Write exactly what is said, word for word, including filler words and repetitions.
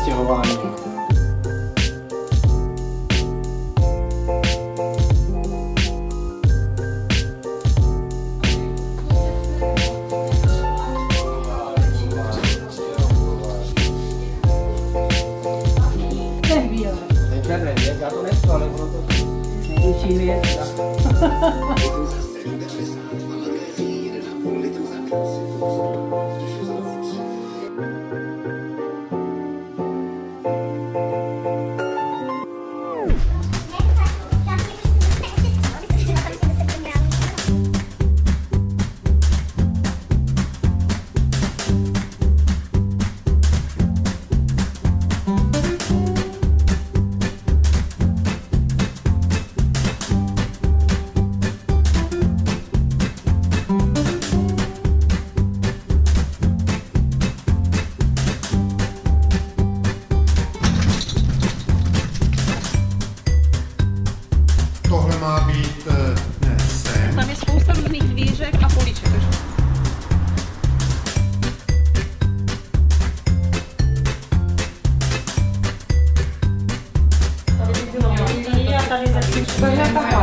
stěhování. Ten bílý. Ten černý, já to nechci, ale ono to největší je. Tohle má být, ne, sem. Tam je spousta různých dvířek a políček. Tady by bylo a tady zatím